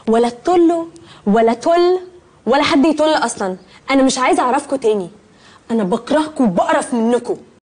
ولا تطلوا ولا تل ولا حد يطل اصلا. انا مش عايزه اعرفكم تاني. انا بكرهكم وبقرف منكم.